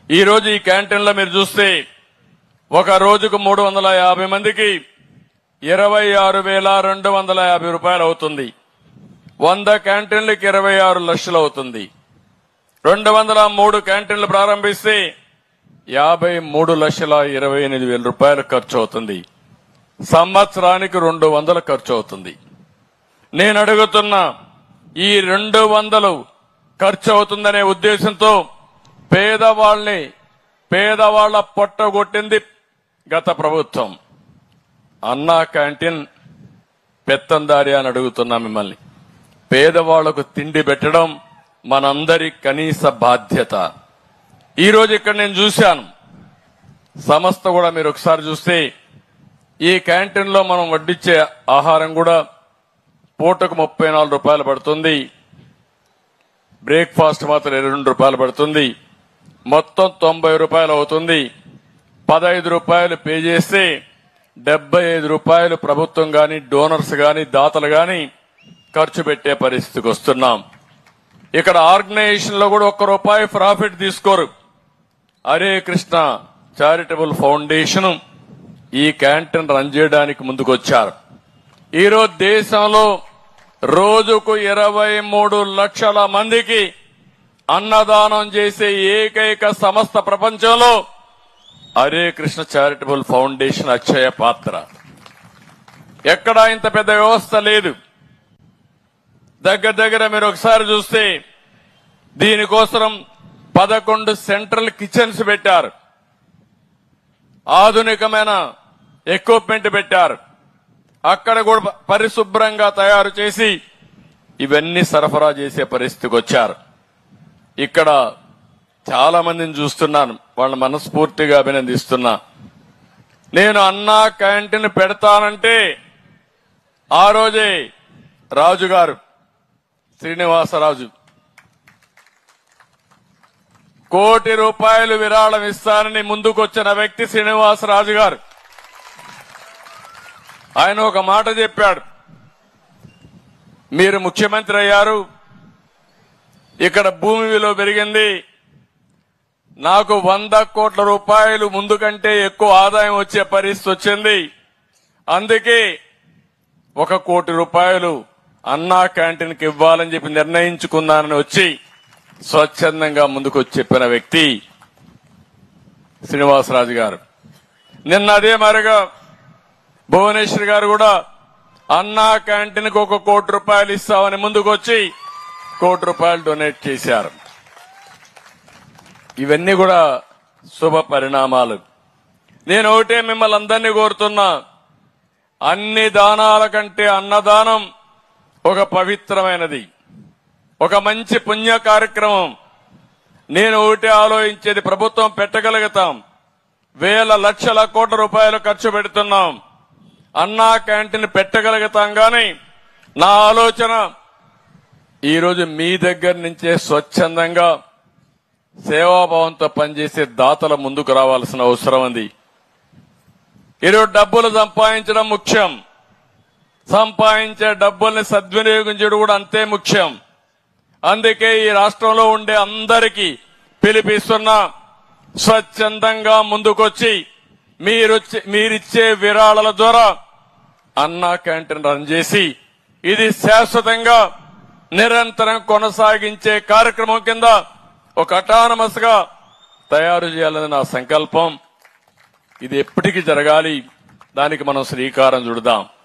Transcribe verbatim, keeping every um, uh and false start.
ఈ రోజు ఈ క్యాంటీన్లో మీరు చూస్తే ఒక రోజుకు మూడు వందల యాభై మందికి ఇరవై ఆరు వేల రెండు వందల యాభై రూపాయలు అవుతుంది. వంద క్యాంటీన్లకి ఇరవై ఆరు లక్షలు అవుతుంది. రెండు వందల మూడు క్యాంటీన్లు ప్రారంభిస్తే యాభై మూడు లక్షల ఇరవై ఎనిమిది వేల రూపాయలు ఖర్చు అవుతుంది. సంవత్సరానికి రెండు వందలు ఖర్చు అవుతుంది. నేను అడుగుతున్నా, ఈ రెండు వందలు ఖర్చు అవుతుందనే ఉద్దేశంతో పేదవాళ్ళని పేదవాళ్ల పొట్టగొట్టింది గత ప్రభుత్వం. అన్నా క్యాంటీన్ పెత్తందారి అని అడుగుతున్నా మిమ్మల్ని. పేదవాళ్లకు తిండి పెట్టడం మనందరి కనీస బాధ్యత. ఈ రోజు ఇక్కడ నేను చూశాను, సంస్థ కూడా మీరు ఒకసారి చూస్తే ఈ క్యాంటీన్ లో మనం వడ్డించే ఆహారం కూడా పూటకు ముప్పై నాలుగు రూపాయలు పడుతుంది. బ్రేక్ఫాస్ట్ మాత్రం ఇరవై రెండు రూపాయలు పడుతుంది. మొత్తం తొంభై రూపాయలు అవుతుంది. పదహైదు రూపాయలు పే చేస్తే డెబ్బై ఐదు రూపాయలు ప్రభుత్వం గాని డోనర్స్ గాని దాతలు గాని ఖర్చు పెట్టే పరిస్థితికి వస్తున్నాం. ఇక్కడ ఆర్గనైజేషన్ లో కూడా ఒక్క రూపాయి ప్రాఫిట్ తీసుకోరు. హరే కృష్ణ చారిటబుల్ ఫౌండేషన్ ఈ క్యాంటీన్ రన్ చేయడానికి ముందుకొచ్చారు. ఈరోజు దేశంలో రోజుకు ఇరవై మూడు లక్షల మందికి అన్నదానం చేసే ఏకైక సంస్థ ప్రపంచంలో హరే కృష్ణ చారిటబుల్ ఫౌండేషన్ అక్షయ పాత్ర. ఎక్కడా ఇంత పెద్ద వ్యవస్థ లేదు. దగ్గర దగ్గర మీరు ఒకసారి చూస్తే దీనికోసం పదకొండు సెంట్రల్ కిచెన్స్ పెట్టారు. ఆధునికమైన ఎక్విప్మెంట్ పెట్టారు. అక్కడ కూడా పరిశుభ్రంగా తయారు చేసి ఇవన్నీ సరఫరా చేసే పరిస్థితికి వచ్చారు. ఇక్కడ చాలా మందిని చూస్తున్నాను, వాళ్ళ మనస్ఫూర్తిగా అభినందిస్తున్నా. నేను అన్నా క్యాంటీన్ పెడతానంటే ఆ రోజే రాజు గారు, శ్రీనివాసరాజు కోటి రూపాయలు విరాళం ఇస్తానని ముందుకొచ్చిన వ్యక్తి శ్రీనివాసరాజు గారు. ఆయన ఒక మాట చెప్పాడు, మీరు ముఖ్యమంత్రి అయ్యారు, ఇక్కడ భూమి విలువ పెరిగింది, నాకు వంద కోట్ల రూపాయలు ముందు కంటే ఎక్కువ ఆదాయం వచ్చే పరిస్థితి వచ్చింది, అందుకే ఒక కోటి రూపాయలు అన్నా క్యాంటీన్కి ఇవ్వాలని చెప్పి నిర్ణయించుకున్నానని వచ్చి స్వచ్ఛందంగా ముందుకు వచ్చి చెప్పిన వ్యక్తి శ్రీనివాసరాజు గారు. నిన్న అదే మరిగా భువనేశ్వర్ గారు కూడా అన్నా క్యాంటీన్కి ఒక కోటి రూపాయలు ఇస్తామని ముందుకు వచ్చి కోటి రూపాయలు డొనేట్ చేశారు. ఇవన్నీ కూడా శుభ పరిణామాలు. నేను ఒకటే మిమ్మల్ని అందరినీ కోరుతున్నా, అన్ని దానాల కంటే అన్నదానం ఒక పవిత్రమైనది, ఒక మంచి పుణ్య కార్యక్రమం. నేను ఒకటే ఆలోచించేది, ప్రభుత్వం పెట్టగలుగుతాం, వేల లక్షల కోట్ల రూపాయలు ఖర్చు పెడుతున్నాం, అన్నా క్యాంటీన్ పెట్టగలుగుతాం. కానీ నా ఆలోచన ఈరోజు మీ దగ్గర నుంచే స్వచ్ఛందంగా సేవాభావంతో పనిచేసే దాతల ముందుకు రావాల్సిన అవసరం ఉంది. ఈరోజు డబ్బులు సంపాదించడం ముఖ్యం, సంపాదించే డబ్బుల్ని సద్వినియోగం చేయడం కూడా అంతే ముఖ్యం. అందుకే ఈ రాష్ట్రంలో ఉండే అందరికీ పిలిపిస్తున్నా, స్వచ్ఛందంగా ముందుకొచ్చి మీరు మీరిచ్చే విరాళాల ద్వారా అన్నా క్యాంటీన్ రన్ చేసి ఇది శాశ్వతంగా నిరంతరం కొనసాగించే కార్యక్రమం కింద ఒక అటానమస్ గా తయారు చేయాలని నా సంకల్పం. ఇది ఎప్పటికీ జరగాలి, దానికి మనం శ్రీకారం చుడదాం.